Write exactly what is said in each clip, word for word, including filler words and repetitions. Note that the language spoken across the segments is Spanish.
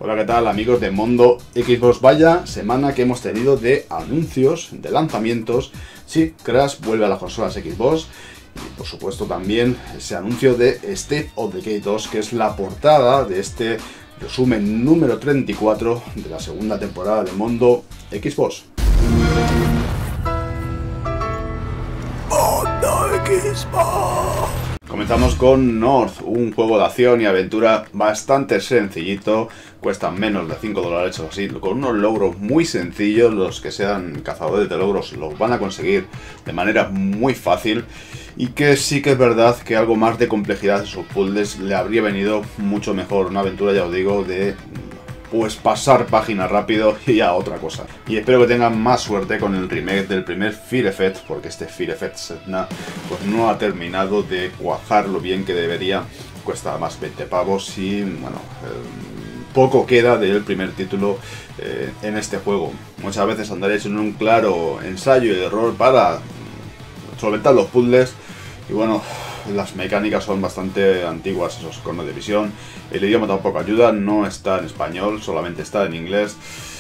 Hola, ¿qué tal amigos de Mundo Xbox? Vaya semana que hemos tenido de anuncios, de lanzamientos. Sí, Crash vuelve a las consolas Xbox y por supuesto también ese anuncio de State of Decay dos, que es la portada de este resumen número treinta y cuatro de la segunda temporada de Mundo Xbox. Mundo Xbox. Comenzamos con North, un juego de acción y aventura bastante sencillito, cuesta menos de cinco dólares o así, con unos logros muy sencillos. Los que sean cazadores de logros los van a conseguir de manera muy fácil, y que sí que es verdad que algo más de complejidad en sus puzzles le habría venido mucho mejor. Una aventura, ya os digo, de pues pasar página rápido y a otra cosa. Y espero que tengan más suerte con el remake del primer Fear Effect, porque este Fear Effect Sedna pues no ha terminado de cuajar lo bien que debería. Cuesta más veinte pavos y bueno, eh, poco queda del primer título eh, en este juego. Muchas veces andaréis en un claro ensayo y error para solventar los puzzles, y bueno, las mecánicas son bastante antiguas, esos conos de visión. El idioma tampoco ayuda, no está en español, solamente está en inglés.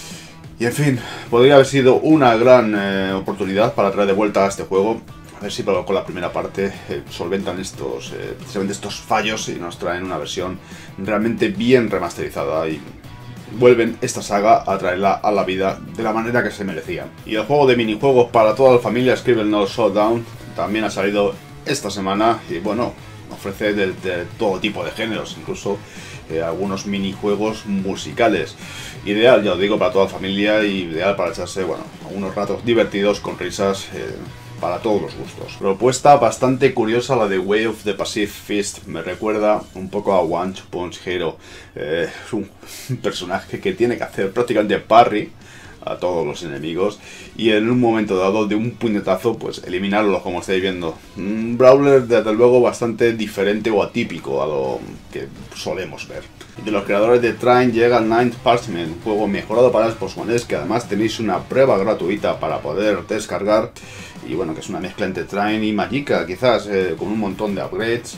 Y en fin, podría haber sido una gran eh, oportunidad para traer de vuelta a este juego. A ver si con la primera parte eh, solventan estos, eh, estos fallos y nos traen una versión realmente bien remasterizada y vuelven esta saga a traerla a la vida de la manera que se merecía. Y el juego de minijuegos para toda la familia, Scribblenauts Showdown, también ha salido esta semana y bueno, ofrece de, de todo tipo de géneros, incluso eh, algunos minijuegos musicales. Ideal, ya os digo, para toda la familia, y ideal para echarse, bueno, unos ratos divertidos con risas eh, para todos los gustos. Propuesta bastante curiosa la de Way of the Pacific Fist, me recuerda un poco a One Punch Hero. Eh, es un personaje que tiene que hacer prácticamente parry a todos los enemigos y en un momento dado de un puñetazo pues eliminarlos, como estáis viendo. Un brawler desde luego bastante diferente o atípico a lo que solemos ver. De los creadores de Train llega Ninth Parchment, un juego mejorado para Xbox One, que además tenéis una prueba gratuita para poder descargar, y bueno, que es una mezcla entre Train y Magicka, quizás eh, con un montón de upgrades,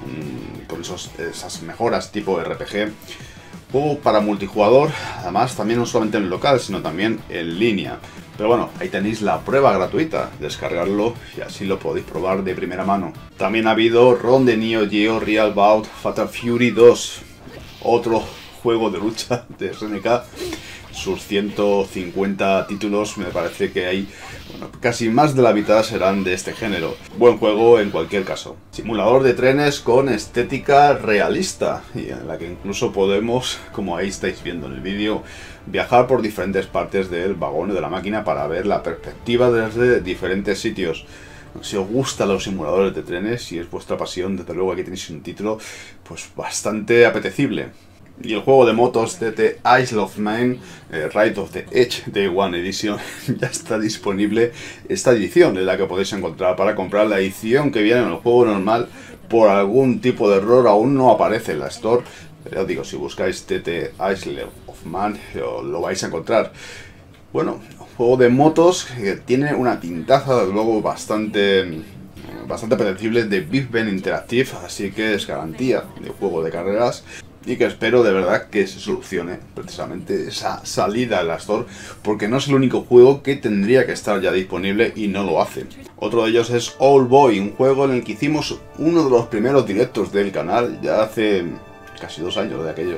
um, con esos, esas mejoras tipo R P G. Juego para multijugador, además también no solamente en local, sino también en línea. Pero bueno, ahí tenéis la prueba gratuita, descargarlo y así lo podéis probar de primera mano. También ha habido Ron de Neo Geo Real Bout Fatal Fury dos, otro juego de lucha de S N K. Sus ciento cincuenta títulos, me parece que hay, bueno, casi más de la mitad serán de este género. Buen juego en cualquier caso. Simulador de trenes con estética realista, y en la que incluso podemos, como ahí estáis viendo en el vídeo, viajar por diferentes partes del vagón de la máquina para ver la perspectiva desde diferentes sitios. Si os gustan los simuladores de trenes, si es vuestra pasión, desde luego aquí tenéis un título pues bastante apetecible. Y el juego de motos T T Isle of Man, eh, Ride of the Edge Day One Edition, ya está disponible. Esta edición es la que podéis encontrar para comprar. La edición que viene en el juego normal, por algún tipo de error, aún no aparece en la Store. Pero ya digo, si buscáis T T Isle of Man, lo, lo vais a encontrar. Bueno, un juego de motos que tiene una pintaza, desde luego, bastante... bastante apetecible, de Big Ben Interactive, así que es garantía de juego de carreras. Y que espero de verdad que se solucione precisamente esa salida a la Store, porque no es el único juego que tendría que estar ya disponible y no lo hace. Otro de ellos es Old Boy, un juego en el que hicimos uno de los primeros directos del canal, ya hace casi dos años de aquello.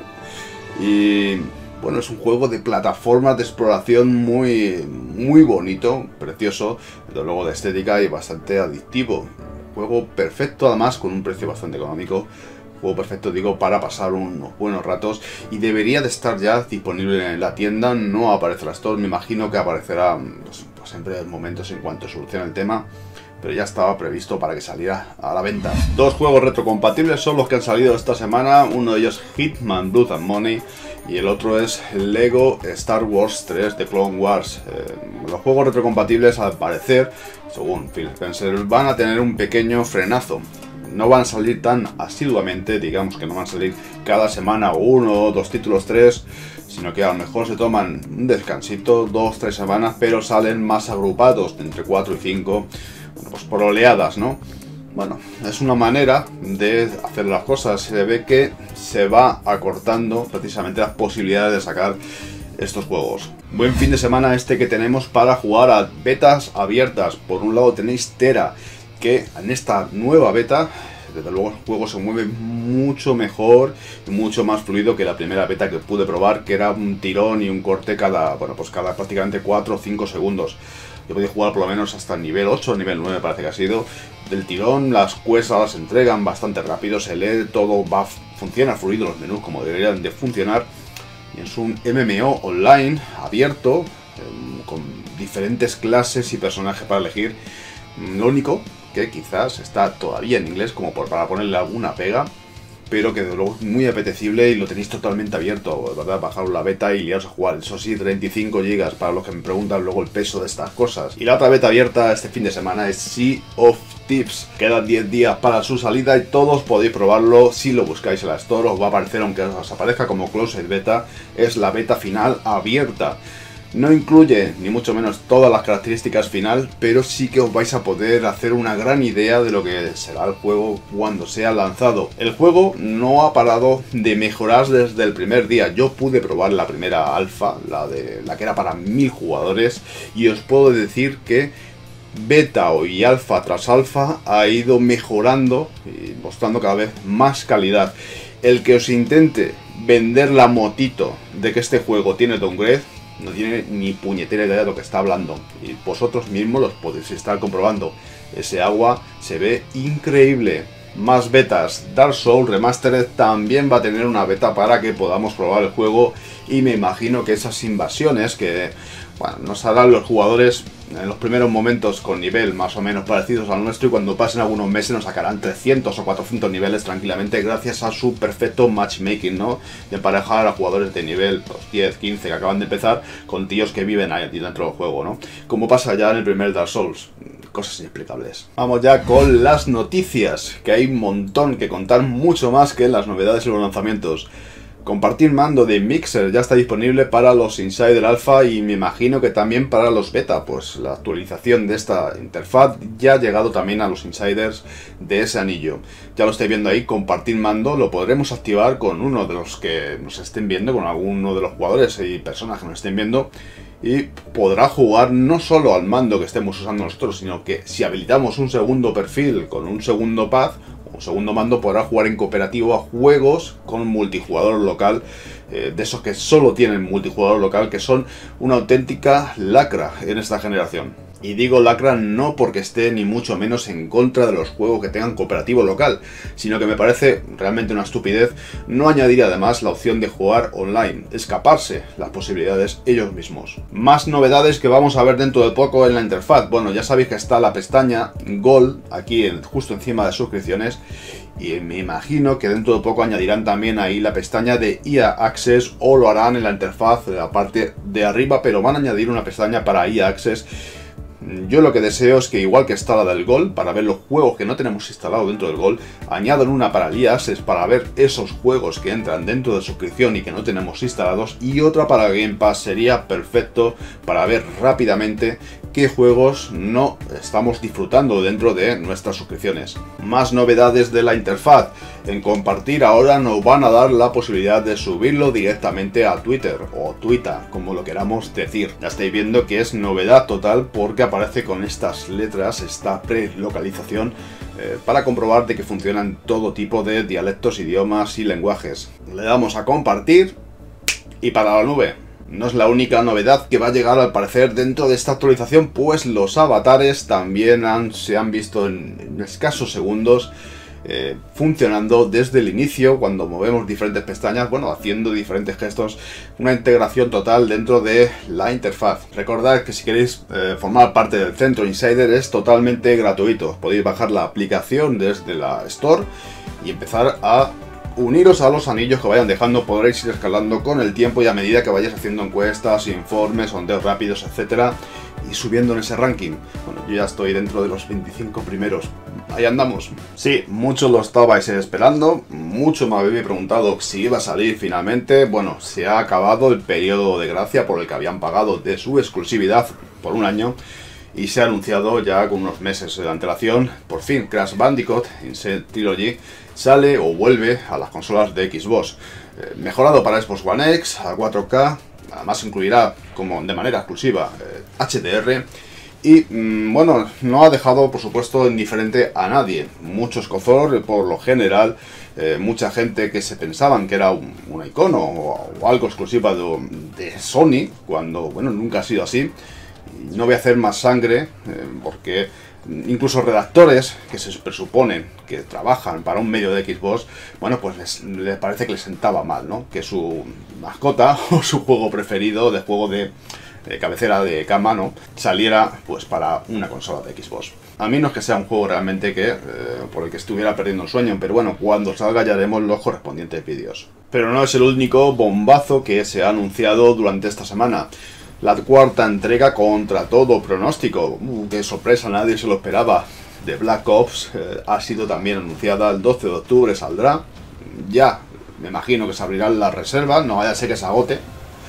Y bueno, es un juego de plataformas de exploración muy, muy bonito, precioso, desde luego de estética y bastante adictivo. Juego perfecto, además con un precio bastante económico. Juego perfecto, digo, para pasar unos buenos ratos, y debería de estar ya disponible en la tienda. No aparece en la Store, me imagino que aparecerá pues, pues en breves momentos en cuanto solucione el tema, pero ya estaba previsto para que saliera a la venta. Dos juegos retrocompatibles son los que han salido esta semana, uno de ellos Hitman Blood and Money y el otro es Lego Star Wars tres The Clone Wars. Eh, los juegos retrocompatibles, al parecer, según Phil Spencer, van a tener un pequeño frenazo. No van a salir tan asiduamente, digamos que no van a salir cada semana uno o dos títulos, tres, sino que a lo mejor se toman un descansito, dos, tres semanas, pero salen más agrupados, de entre cuatro y cinco, bueno, pues por oleadas, ¿no? bueno, es una manera de hacer las cosas. Se ve que se va acortando precisamente las posibilidades de sacar estos juegos. Buen fin de semana este que tenemos para jugar a betas abiertas. Por un lado tenéis Tera, que en esta nueva beta, desde luego el juego se mueve mucho mejor y mucho más fluido que la primera beta que pude probar, que era un tirón y un corte cada, bueno, pues cada prácticamente cuatro o cinco segundos. Yo podía jugar por lo menos hasta el nivel ocho o nivel nueve, parece que ha sido. Del tirón, las quests las entregan bastante rápido, se lee, todo va, funciona fluido, los menús como deberían de funcionar. Y es un M M O online, abierto, eh, con diferentes clases y personajes para elegir. Lo único que quizás está todavía en inglés, como por, para ponerle alguna pega, pero que desde luego es muy apetecible y lo tenéis totalmente abierto, ¿verdad? Bajaros la beta y liaros a jugar. Eso sí, treinta y cinco gigas, para los que me preguntan luego el peso de estas cosas. Y la otra beta abierta este fin de semana es Sea of Thieves. Quedan diez días para su salida y todos podéis probarlo. Si lo buscáis en la Store os va a aparecer, aunque os aparezca como Closed Beta, es la beta final abierta. No incluye ni mucho menos todas las características final, pero sí que os vais a poder hacer una gran idea de lo que será el juego cuando sea lanzado. El juego no ha parado de mejorar desde el primer día. Yo pude probar la primera alfa, la, de, la que era para mil jugadores, y os puedo decir que beta y alfa tras alfa ha ido mejorando y mostrando cada vez más calidad. El que os intente vender la motito de que este juego tiene downgrade no tiene ni puñetera idea de lo que está hablando, y vosotros mismos los podéis estar comprobando. Ese agua se ve increíble. Más betas. Dark Souls Remastered también va a tener una beta para que podamos probar el juego, y me imagino que esas invasiones que, bueno, nos harán los jugadores en los primeros momentos con nivel más o menos parecidos al nuestro, y cuando pasen algunos meses nos sacarán trescientos o cuatrocientos niveles tranquilamente gracias a su perfecto matchmaking, ¿no? De emparejar a jugadores de nivel pues, diez, quince que acaban de empezar con tíos que viven ahí dentro del juego, ¿no? Como pasa ya en el primer Dark Souls. Cosas inexplicables. Vamos ya con las noticias, que hay un montón que contar, mucho más que las novedades y los lanzamientos. Compartir mando de Mixer ya está disponible para los Insider Alpha y me imagino que también para los Beta, pues la actualización de esta interfaz ya ha llegado también a los Insiders de ese anillo. Ya lo estáis viendo ahí, compartir mando, lo podremos activar con uno de los que nos estén viendo, con alguno de los jugadores y personas que nos estén viendo, y podrá jugar no solo al mando que estemos usando nosotros, sino que si habilitamos un segundo perfil con un segundo pad, un segundo mando, podrá jugar en cooperativo a juegos con multijugador local, eh, de esos que solo tienen multijugador local, que son una auténtica lacra en esta generación. Y digo lacra no porque esté ni mucho menos en contra de los juegos que tengan cooperativo local, sino que me parece realmente una estupidez no añadir además la opción de jugar online, escaparse las posibilidades ellos mismos. Más novedades que vamos a ver dentro de poco en la interfaz. Bueno, ya sabéis que está la pestaña Gold aquí en, justo encima de suscripciones, y me imagino que dentro de poco añadirán también ahí la pestaña de E A Access, o lo harán en la interfaz de la parte de arriba, pero van a añadir una pestaña para E A Access. Yo lo que deseo es que, igual que está la del Gold, para ver los juegos que no tenemos instalado dentro del Gold, añadan una para el E A Access para ver esos juegos que entran dentro de suscripción y que no tenemos instalados, y otra para Game Pass. Sería perfecto para ver rápidamente qué juegos no estamos disfrutando dentro de nuestras suscripciones. Más novedades de la interfaz. En compartir ahora nos van a dar la posibilidad de subirlo directamente a Twitter o Twitter, como lo queramos decir. Ya estáis viendo que es novedad total porque aparece con estas letras, esta pre-localización, eh, para comprobar de que funcionan todo tipo de dialectos, idiomas y lenguajes. Le damos a compartir y para la nube. No es la única novedad que va a llegar al parecer dentro de esta actualización, pues los avatares también han, se han visto en, en escasos segundos eh, funcionando desde el inicio, cuando movemos diferentes pestañas, bueno, haciendo diferentes gestos, una integración total dentro de la interfaz. Recordad que si queréis eh, formar parte del centro Insider es totalmente gratuito. Podéis bajar la aplicación desde la Store y empezar a uniros a los anillos que vayan dejando. Podréis ir escalando con el tiempo y a medida que vayáis haciendo encuestas, informes, sondeos rápidos, etcétera, y subiendo en ese ranking. Bueno, yo ya estoy dentro de los veinticinco primeros. Ahí andamos. Sí, muchos lo estabais esperando, muchos me habéis preguntado si iba a salir finalmente. Bueno, se ha acabado el periodo de gracia por el que habían pagado de su exclusividad por un año. y se ha anunciado ya con unos meses de antelación, por fin Crash Bandicoot Insane Trilogy sale o vuelve a las consolas de Xbox. Eh, mejorado para Xbox One X a cuatro K, además incluirá como de manera exclusiva eh, H D R. Y mmm, bueno, no ha dejado por supuesto indiferente a nadie. Mucho escozor por lo general, eh, mucha gente que se pensaban que era un, un icono o, o algo exclusiva de, de Sony, cuando bueno, nunca ha sido así. Y no voy a hacer más sangre, eh, porque incluso redactores que se presuponen que trabajan para un medio de Xbox, bueno, pues les, les parece que les sentaba mal, ¿no? Que su mascota o su juego preferido de juego de de cabecera de cama, ¿no?, saliera pues para una consola de Xbox. A mí no es que sea un juego realmente que eh, por el que estuviera perdiendo el sueño, pero bueno, cuando salga ya haremos los correspondientes vídeos. Pero no es el único bombazo que se ha anunciado durante esta semana. La cuarta entrega contra todo pronóstico, uh, qué sorpresa, nadie se lo esperaba, de Black Ops, eh, ha sido también anunciada. El doce de octubre saldrá. Ya, me imagino que se abrirán las reservas, no vaya a ser que se agote.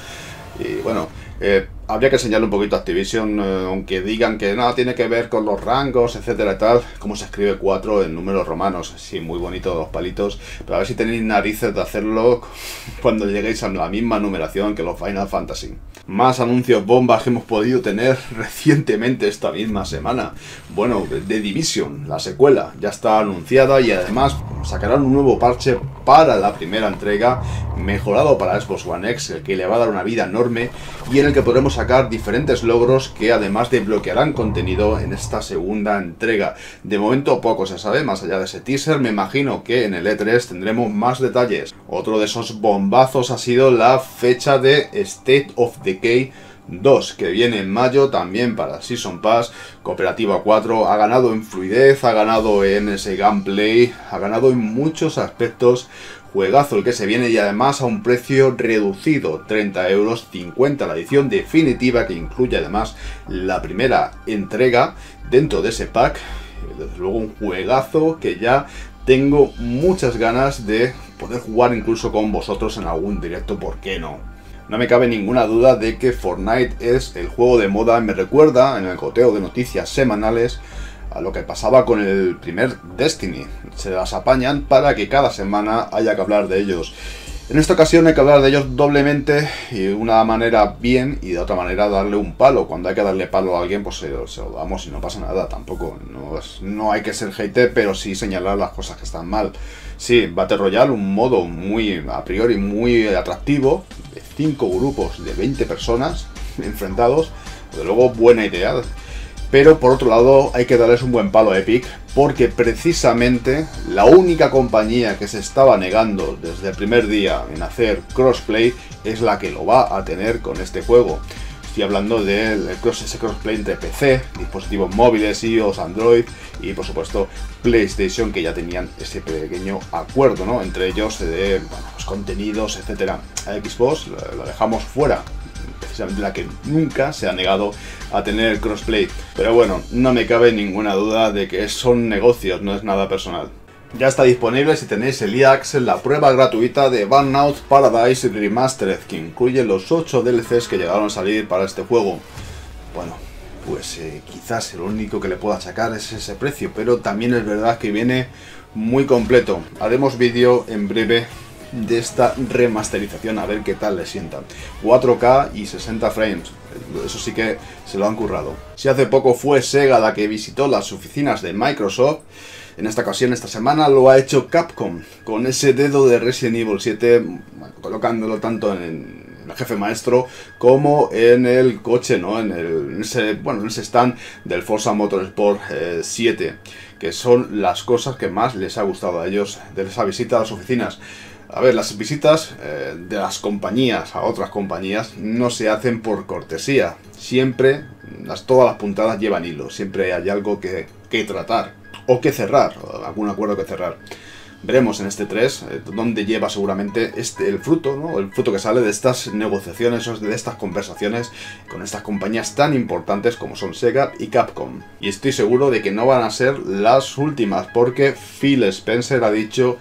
Y bueno, eh, habría que enseñarle un poquito a Activision, eh, aunque digan que nada tiene que ver con los rangos, etcétera y tal, cómo se escribe cuatro en números romanos. Sí, muy bonito los palitos, pero a ver si tenéis narices de hacerlo cuando lleguéis a la misma numeración que los Final Fantasy. Más anuncios bombas que hemos podido tener recientemente esta misma semana. Bueno, The Division, la secuela, ya está anunciada y además sacarán un nuevo parche para la primera entrega, mejorado para Xbox One X, el que le va a dar una vida enorme y en el que podremos sacar diferentes logros que además desbloquearán contenido en esta segunda entrega. De momento poco se sabe, más allá de ese teaser. Me imagino que en el E tres tendremos más detalles. Otro de esos bombazos ha sido la fecha de State of Decay dos, que viene en mayo también para Season Pass, cooperativa cuatro, ha ganado en fluidez, ha ganado en ese gameplay, ha ganado en muchos aspectos. Juegazo el que se viene y además a un precio reducido, treinta euros cincuenta la edición definitiva, que incluye además la primera entrega dentro de ese pack. Desde luego un juegazo que ya tengo muchas ganas de poder jugar incluso con vosotros en algún directo, ¿por qué no? No me cabe ninguna duda de que Fortnite es el juego de moda. Me recuerda en el goteo de noticias semanales a lo que pasaba con el primer Destiny. Se las apañan para que cada semana haya que hablar de ellos. En esta ocasión hay que hablar de ellos doblemente, y de una manera bien y de otra manera darle un palo. Cuando hay que darle palo a alguien, pues se, se lo damos y no pasa nada. Tampoco no, es, no hay que ser hater, pero sí señalar las cosas que están mal. Sí, Battle Royale, un modo muy a priori muy atractivo, de cinco grupos de veinte personas enfrentados. De luego, buena idea. Pero por otro lado hay que darles un buen palo a Epic, porque precisamente la única compañía que se estaba negando desde el primer día en hacer crossplay es la que lo va a tener con este juego. Estoy hablando del cross, ese crossplay entre P C, dispositivos móviles, iOS, Android y por supuesto PlayStation, que ya tenían ese pequeño acuerdo, ¿no?, entre ellos de bueno, pues, contenidos, etcétera. A Xbox lo dejamos fuera, precisamente la que nunca se ha negado a tener crossplay. Pero bueno, no me cabe ninguna duda de que son negocios, no es nada personal. Ya está disponible, si tenéis el E A X, la prueba gratuita de Burnout Paradise Remastered, que incluye los ocho D L Cs que llegaron a salir para este juego. Bueno, pues eh, quizás el único que le pueda sacar es ese precio, pero también es verdad que viene muy completo. Haremos vídeo en breve de esta remasterización, a ver qué tal le sientan. cuatro K y sesenta frames, eso sí que se lo han currado. Si hace poco fue Sega la que visitó las oficinas de Microsoft, en esta ocasión, esta semana, lo ha hecho Capcom, con ese dedo de Resident Evil siete, bueno, colocándolo tanto en el jefe maestro como en el coche, ¿no? En, el, en ese, bueno, en ese stand del Forza Motorsport eh, siete, que son las cosas que más les ha gustado a ellos de esa visita a las oficinas. A ver, las visitas eh, de las compañías a otras compañías no se hacen por cortesía. Siempre, las, todas las puntadas llevan hilo. Siempre hay algo que, que tratar o que cerrar, o algún acuerdo que cerrar. Veremos en este tres eh, dónde lleva seguramente este, el fruto, ¿no? El fruto que sale de estas negociaciones, de estas conversaciones con estas compañías tan importantes como son Sega y Capcom. Y estoy seguro de que no van a ser las últimas, porque Phil Spencer ha dicho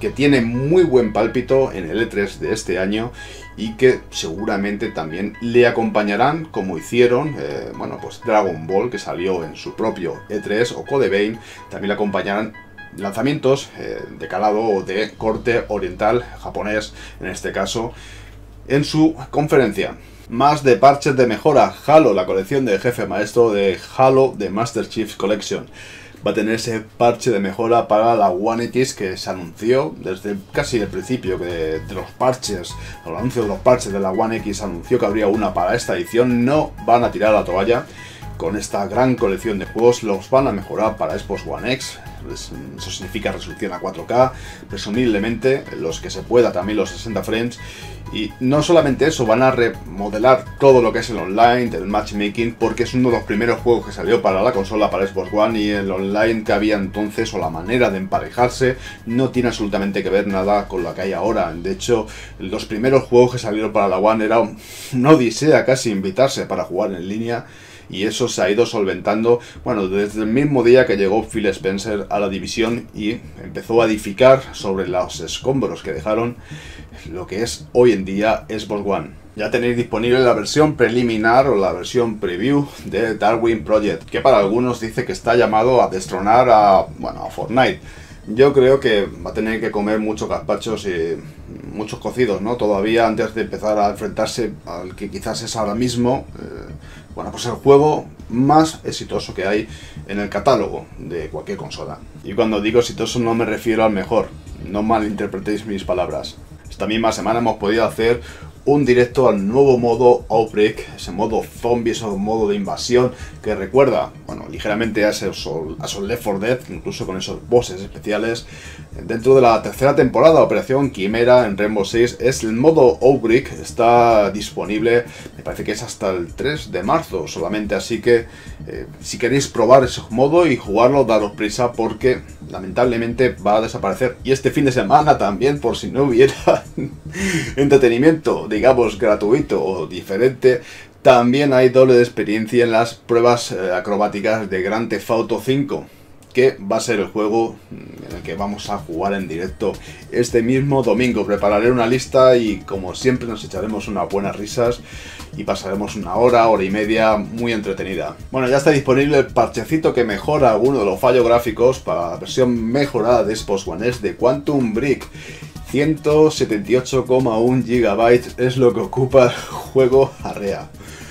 que tiene muy buen pálpito en el E tres de este año y que seguramente también le acompañarán, como hicieron, eh, bueno, pues Dragon Ball, que salió en su propio E tres, o Code Vein, también le acompañarán lanzamientos eh, de calado o de corte oriental, japonés en este caso, en su conferencia. Más de parches de mejora. Halo, la colección de jefe maestro de Halo de Master Chief Collection, va a tener ese parche de mejora para la One X que se anunció desde casi el principio de, de los parches, el anuncio de los parches de la One X anunció que habría una para esta edición. No van a tirar la toalla con esta gran colección de juegos, los van a mejorar para Xbox One X. Eso significa resolución a cuatro K, presumiblemente los que se pueda, también los sesenta frames. Y no solamente eso, van a remodelar todo lo que es el online del matchmaking, porque es uno de los primeros juegos que salió para la consola, para Xbox One, y el online que había entonces, o la manera de emparejarse, no tiene absolutamente que ver nada con lo que hay ahora. De hecho, los primeros juegos que salieron para la One era una odisea casi invitarse para jugar en línea. Y eso se ha ido solventando, bueno, desde el mismo día que llegó Phil Spencer a la división y empezó a edificar sobre los escombros que dejaron lo que es hoy en día Xbox One. Ya tenéis disponible la versión preliminar o la versión preview de Darwin Project, que para algunos dice que está llamado a destronar a, bueno, a Fortnite. Yo creo que va a tener que comer muchos gazpachos y muchos cocidos, ¿no? Todavía antes de empezar a enfrentarse al que quizás es ahora mismo, eh, bueno, pues el juego más exitoso que hay en el catálogo de cualquier consola. Y cuando digo exitoso no me refiero al mejor, no malinterpretéis mis palabras. Esta misma semana hemos podido hacer un directo al nuevo modo Outbreak, ese modo zombie, ese modo de invasión que recuerda, bueno, ligeramente a esos, a esos Left four Dead, incluso con esos bosses especiales. Dentro de la tercera temporada, Operación Quimera en Rainbow Six, es el modo Outbreak, está disponible, me parece que es hasta el tres de marzo solamente, así que eh, si queréis probar ese modo y jugarlo, daros prisa porque lamentablemente va a desaparecer. Y este fin de semana también, por si no hubiera entretenimiento, digamos, gratuito o diferente, también hay doble de experiencia en las pruebas eh, acrobáticas de Grand Theft Auto cinco, que va a ser el juego en el que vamos a jugar en directo este mismo domingo. Prepararé una lista y, como siempre, nos echaremos unas buenas risas y pasaremos una hora, hora y media muy entretenida. Bueno, ya está disponible el parchecito que mejora algunos de los fallos gráficos para la versión mejorada de Xbox One S de Quantum Break. ciento setenta y ocho coma uno gigabytes es lo que ocupa el juego Arrea.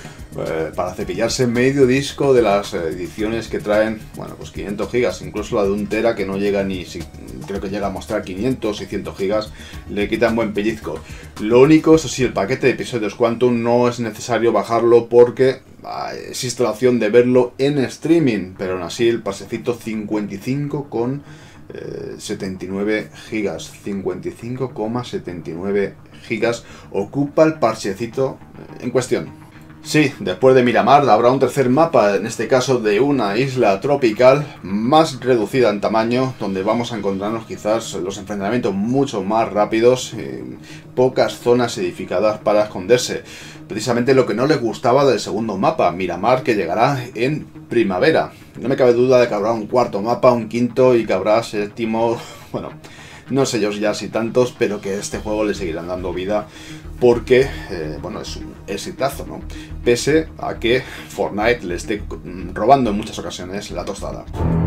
Eh, para cepillarse medio disco de las ediciones que traen, bueno, pues quinientos gigas, incluso la de un tera que no llega ni, si, creo que llega a mostrar quinientos, seiscientos gigas, le quitan buen pellizco. Lo único, eso sí, el paquete de episodios Quantum no es necesario bajarlo porque ah, existe la opción de verlo en streaming, pero aún así el pasecito cincuenta y cinco con setenta y nueve gigas, cincuenta y cinco coma setenta y nueve gigas ocupa el parchecito en cuestión. Sí, después de Miramar habrá un tercer mapa, en este caso de una isla tropical más reducida en tamaño, donde vamos a encontrarnos quizás los enfrentamientos mucho más rápidos, eh, pocas zonas edificadas para esconderse. Precisamente lo que no les gustaba del segundo mapa, Miramar, que llegará en primavera. No me cabe duda de que habrá un cuarto mapa, un quinto y que habrá séptimo, bueno, no sé yo ya si tantos, pero que a este juego le seguirán dando vida porque, eh, bueno, es un exitazo, ¿no? Pese a que Fortnite le esté robando en muchas ocasiones la tostada.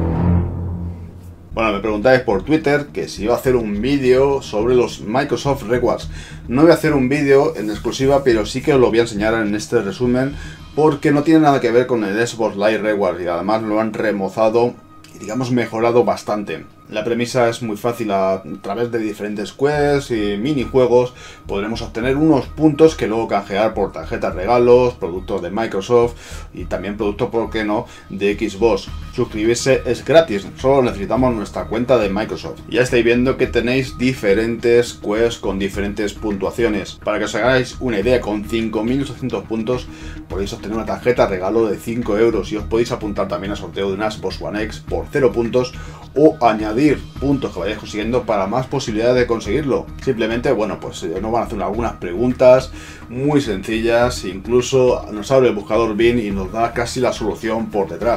Bueno, me preguntáis por Twitter que si iba a hacer un vídeo sobre los Microsoft Rewards. No voy a hacer un vídeo en exclusiva, pero sí que os lo voy a enseñar en este resumen porque no tiene nada que ver con el Xbox Live Rewards y además lo han remozado y, digamos, mejorado bastante. La premisa es muy fácil, a través de diferentes quests y minijuegos podremos obtener unos puntos que luego canjear por tarjetas regalos, productos de Microsoft y también productos, por qué no, de Xbox. Suscribirse es gratis, solo necesitamos nuestra cuenta de Microsoft. Ya estáis viendo que tenéis diferentes quests con diferentes puntuaciones. Para que os hagáis una idea, con cinco mil ochocientos puntos podéis obtener una tarjeta regalo de cinco euros y os podéis apuntar también al sorteo de una Xbox One X por cero puntos o añadir puntos que vayáis consiguiendo para más posibilidades de conseguirlo. Simplemente, bueno, pues eh, nos van a hacer algunas preguntas muy sencillas, incluso nos abre el buscador Bing y nos da casi la solución por detrás.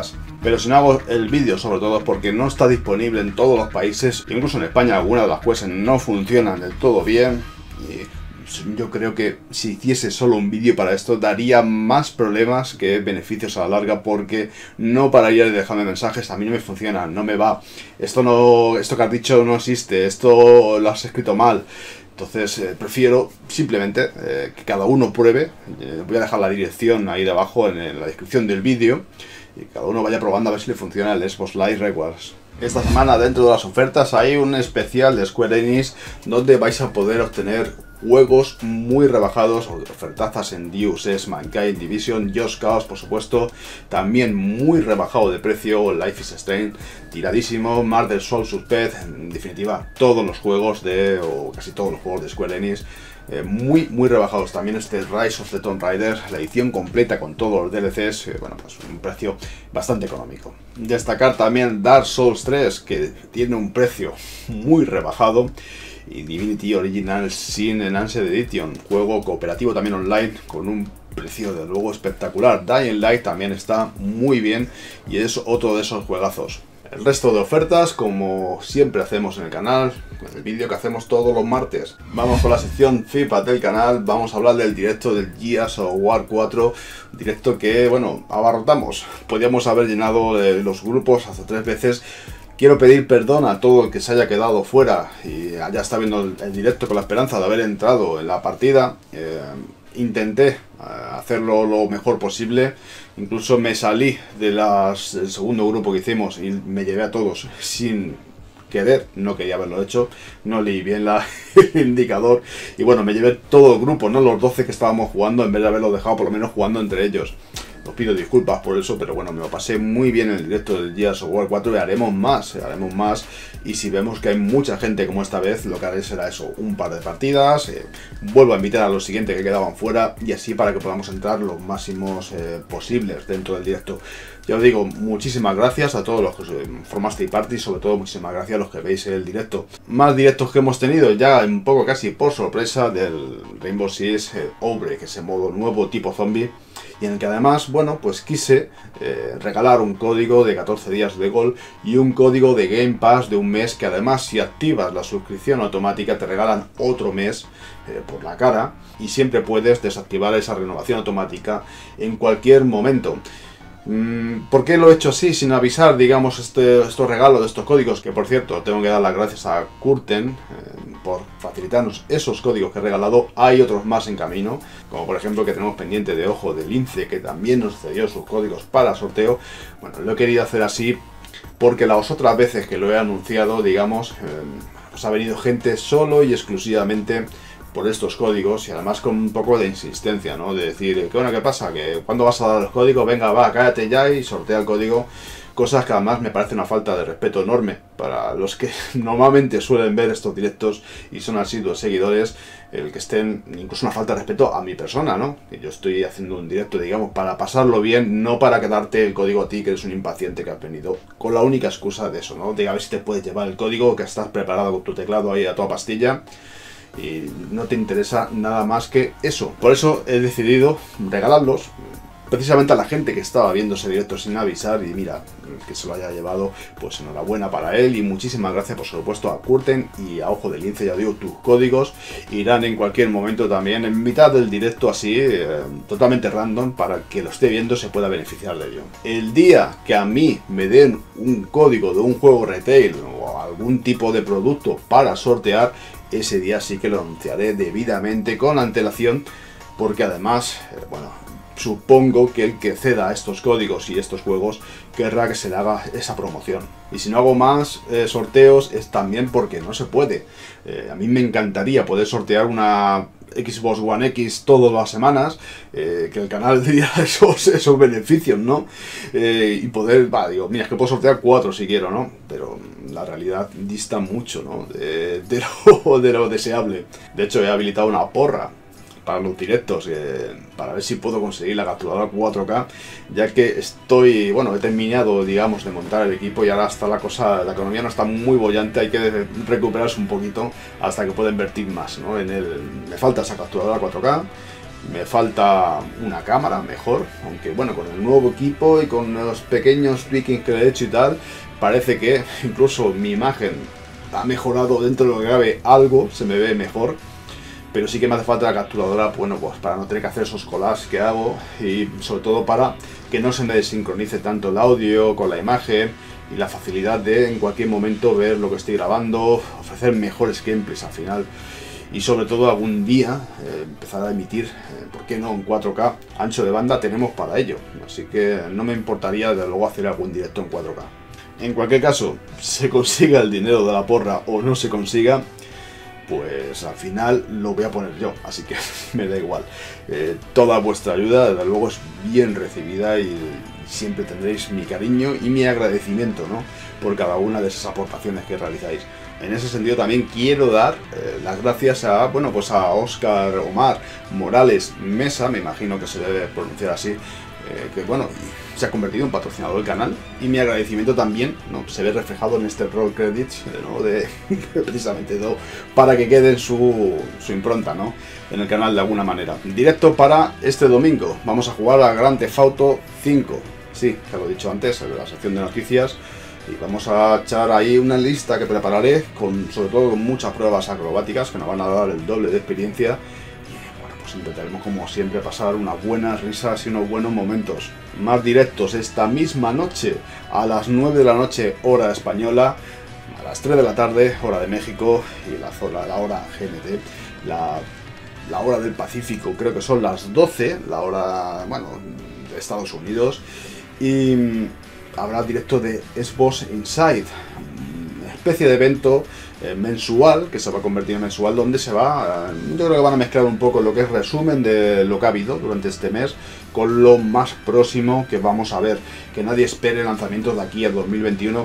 Pero si no hago el vídeo, sobre todo, es porque no está disponible en todos los países. Incluso en España algunas de las quests no funcionan del todo bien. Y yo creo que si hiciese solo un vídeo para esto daría más problemas que beneficios a la larga, porque no pararía de dejarme mensajes, a mí no me funciona, no me va, esto no, esto que has dicho no existe, esto lo has escrito mal. Entonces eh, prefiero simplemente eh, que cada uno pruebe. Eh, voy a dejar la dirección ahí de abajo en, en la descripción del vídeo, y cada uno vaya probando a ver si le funciona el Xbox Live Rewards. Esta semana, dentro de las ofertas, hay un especial de Square Enix donde vais a poder obtener juegos muy rebajados, ofertazas en Deus Ex, Mankind Division, Just Cause, por supuesto, también muy rebajado de precio, Life is Strange, tiradísimo, Murder Soul Suspect, en definitiva, todos los juegos de, o casi todos los juegos de Square Enix, eh, muy, muy rebajados. También este Rise of the Tomb Raider, la edición completa con todos los D L Cs, eh, bueno, pues un precio bastante económico. Destacar también Dark Souls tres, que tiene un precio muy rebajado, y Divinity Original Sin Enhanced Edition, juego cooperativo también online con un precio de luego espectacular. Dying Light también está muy bien y es otro de esos juegazos. El resto de ofertas, como siempre hacemos en el canal, en el vídeo que hacemos todos los martes. Vamos con la sección FIFA del canal, vamos a hablar del directo del Gears of War cuatro, directo que, bueno, abarrotamos. Podíamos haber llenado eh, los grupos hasta tres veces. Quiero pedir perdón a todo el que se haya quedado fuera y ya está viendo el, el directo con la esperanza de haber entrado en la partida. Eh, intenté eh, hacerlo lo mejor posible, incluso me salí de las, del segundo grupo que hicimos y me llevé a todos sin querer, no quería haberlo hecho, no leí bien la, el indicador y bueno, me llevé todo el grupo, no los doce que estábamos jugando, en vez de haberlo dejado por lo menos jugando entre ellos. Os pido disculpas por eso, pero bueno, me lo pasé muy bien en el directo del Gears of War cuatro y haremos más, haremos más. Y si vemos que hay mucha gente como esta vez, lo que haré será eso, un par de partidas, eh, vuelvo a invitar a los siguientes que quedaban fuera y así para que podamos entrar los máximos eh, posibles dentro del directo. Ya os digo, muchísimas gracias a todos los que formasteis parte y sobre todo muchísimas gracias a los que veis el directo. Más directos que hemos tenido ya un poco casi por sorpresa del Rainbow Six eh, Outbreak, ese modo nuevo tipo zombie, y en el que además, bueno, pues quise eh, regalar un código de catorce días de Gold y un código de Game Pass de un mes, que además si activas la suscripción automática te regalan otro mes eh, por la cara, y siempre puedes desactivar esa renovación automática en cualquier momento. ¿Por qué lo he hecho así, sin avisar, digamos, este, estos regalos de estos códigos? Que por cierto, tengo que dar las gracias a Curten eh, por facilitarnos esos códigos que he regalado. Hay otros más en camino, como por ejemplo que tenemos pendiente de Ojo del Lince, que también nos cedió sus códigos para sorteo. Bueno, lo he querido hacer así porque las otras veces que lo he anunciado, digamos, eh, pues ha venido gente solo y exclusivamente por estos códigos, y además con un poco de insistencia, ¿no? De decir, ¿qué bueno, qué pasa? ¿Que cuándo vas a dar los códigos? Venga, va, cállate ya y sortea el código. Cosas que además me parece una falta de respeto enorme para los que normalmente suelen ver estos directos y son asiduos seguidores, el que estén, incluso una falta de respeto a mi persona, ¿no? Que yo estoy haciendo un directo, digamos, para pasarlo bien, no para quedarte el código a ti, que eres un impaciente que has venido con la única excusa de eso, ¿no? De a ver si te puedes llevar el código, que estás preparado con tu teclado ahí a toda pastilla, y no te interesa nada más que eso. Por eso he decidido regalarlos precisamente a la gente que estaba viendo ese directo sin avisar, y mira, que se lo haya llevado, pues enhorabuena para él y muchísimas gracias por supuesto a Curten y a Ojo de Lince. Ya digo, tus códigos irán en cualquier momento también en mitad del directo, así eh, totalmente random, para que lo esté viendo se pueda beneficiar de ello. El día que a mí me den un código de un juego retail o algún tipo de producto para sortear, ese día sí que lo anunciaré debidamente con antelación, porque además, eh, bueno, supongo que el que ceda estos códigos y estos juegos querrá que se le haga esa promoción. Y si no hago más eh, sorteos es también porque no se puede. Eh, a mí me encantaría poder sortear una Xbox One X todas las semanas, eh, que el canal diera esos, esos beneficios, ¿no? Eh, y poder, va, digo, mira, es que puedo sortear cuatro si quiero, ¿no? Pero la realidad dista mucho, ¿no? De, de, lo, de lo deseable. De hecho, he habilitado una porra para los directos, eh, para ver si puedo conseguir la capturadora cuatro K, ya que estoy, bueno, he terminado, digamos, de montar el equipo y ahora está la cosa, la economía no está muy bollante, hay que recuperarse un poquito hasta que pueda invertir más, ¿no? En el, me falta esa capturadora cuatro K Me falta una cámara mejor, aunque bueno, con el nuevo equipo y con los pequeños tweakings que le he hecho y tal, parece que incluso mi imagen ha mejorado dentro de lo que cabe algo, se me ve mejor. Pero sí que me hace falta la capturadora, bueno, pues para no tener que hacer esos collages que hago y sobre todo para que no se me desincronice tanto el audio con la imagen y la facilidad de en cualquier momento ver lo que estoy grabando, ofrecer mejores gameplays al final y sobre todo algún día eh, empezar a emitir, eh, ¿por qué no?, en cuatro K, ancho de banda tenemos para ello, así que no me importaría de luego hacer algún directo en cuatro K. En cualquier caso, se consiga el dinero de la porra o no se consiga, pues al final lo voy a poner yo, así que me da igual. Eh, toda vuestra ayuda, desde luego, es bien recibida y siempre tendréis mi cariño y mi agradecimiento, ¿no?, por cada una de esas aportaciones que realizáis. En ese sentido también quiero dar eh, las gracias a, bueno, pues a Óscar Omar Morales Mesa, me imagino que se debe pronunciar así, eh, que bueno, se ha convertido en patrocinador del canal, y mi agradecimiento también, ¿no?, se ve reflejado en este roll credits, ¿no?, de precisamente ¿no?, para que quede su, su impronta, ¿no?, en el canal de alguna manera. Directo para este domingo, vamos a jugar a Grand Theft Auto cinco, sí, ya lo he dicho antes, en la sección de noticias, y vamos a echar ahí una lista que prepararé, con, sobre todo con muchas pruebas acrobáticas que nos van a dar el doble de experiencia. Pues intentaremos, como siempre, pasar unas buenas risas y unos buenos momentos. Más directos esta misma noche a las nueve de la noche, hora española, a las tres de la tarde, hora de México, y la, zona, la hora G M T, la, la hora del Pacífico, creo que son las doce, la hora, bueno, de Estados Unidos, y habrá directo de Xbox Inside, una especie de evento eh, mensual, que se va a convertir en mensual, donde se va, eh, yo creo que van a mezclar un poco lo que es resumen de lo que ha habido durante este mes con lo más próximo que vamos a ver. Que nadie espere lanzamientos de aquí al dos mil veintiuno,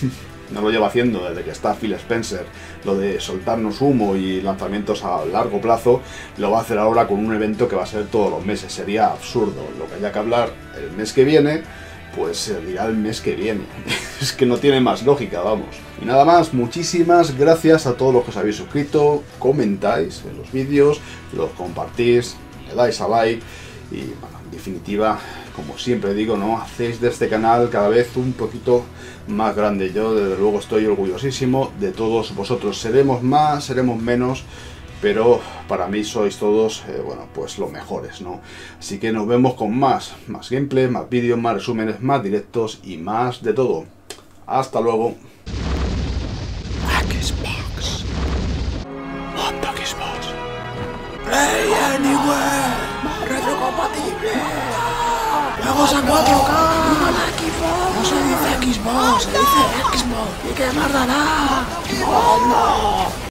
no lo lleva haciendo desde que está Phil Spencer, lo de soltarnos humo y lanzamientos a largo plazo, lo va a hacer ahora con un evento que va a ser todos los meses. Sería absurdo. Lo que haya que hablar el mes que viene, pues se dirá el mes que viene. Es que no tiene más lógica, vamos. Y nada más, muchísimas gracias a todos los que os habéis suscrito, comentáis en los vídeos, los compartís, le dais a like y, bueno, en definitiva, como siempre digo, ¿no?, hacéis de este canal cada vez un poquito más grande. Yo desde luego estoy orgullosísimo de todos vosotros. Seremos más, seremos menos, pero para mí sois todos, eh, bueno, pues los mejores, ¿no? Así que nos vemos con más, más gameplay, más vídeos, más resúmenes, más directos y más de todo. Hasta luego. Xbox. Mondo Xbox. Play Anywhere. Retrocompatible. Juegos a cuatro K. No se dice Xbox, se dice Xbox. ¿Y qué más dará?